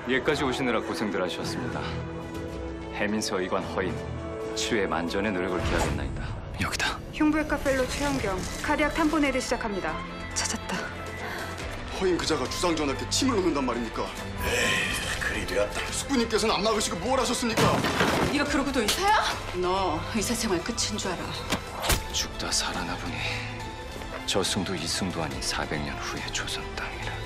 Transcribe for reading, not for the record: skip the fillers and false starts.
예까지 오시느라 고생들 하셨습니다. 해민서 의관 허인, 치유의 만전의 노력을 기하겠나이다. 여기다. 흉부외과 펠로 최현경, 카디악 탐포네이드 시작합니다. 찾았다. 허인 그자가 주상전한테 침을 놓는단 말입니까? 에이, 그리 되었다. 숙부님께서는 안 막으시고 뭘 하셨습니까? 네가 그러고도 의사야? 너 의사 생활 끝인 줄 알아. 죽다 살아나 보니 저승도 이승도 아닌 400년 후의 조선 땅이라.